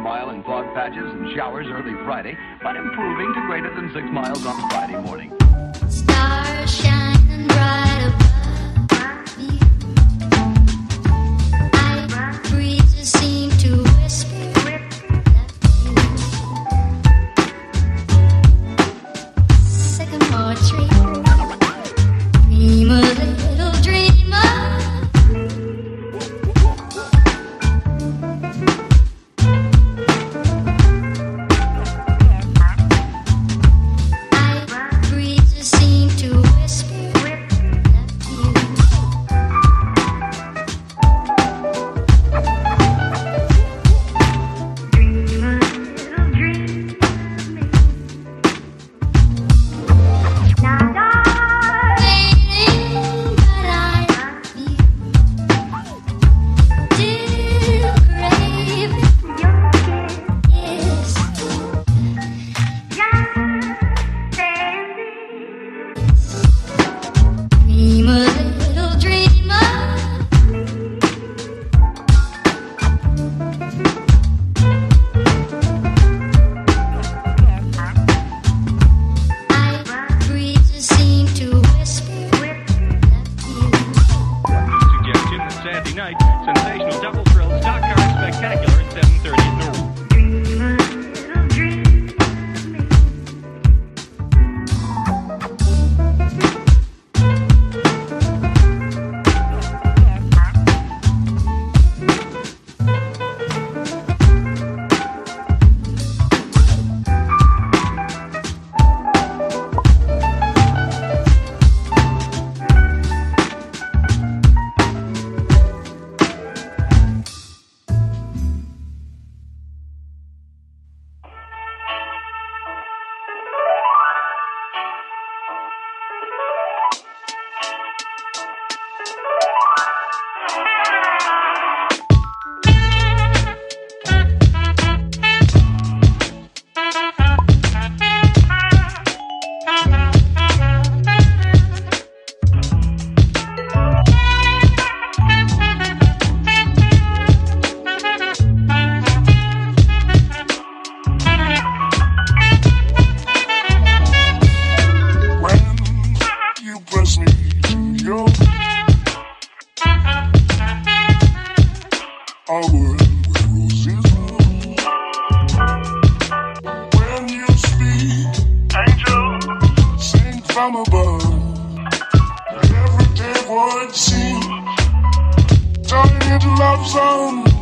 mile in fog patches and showers early Friday, but improving to greater than 6 miles on Friday morning. Stars shining bright above me. Night breezes seem to whisper that you. Sycamore tree, dream a little dreamer. Night, sensational double thrill stock car spectacular at 7:30 at Norwood. A world where roses bloom. When you speak, angels sing from above. Everyday words seem turning into love songs.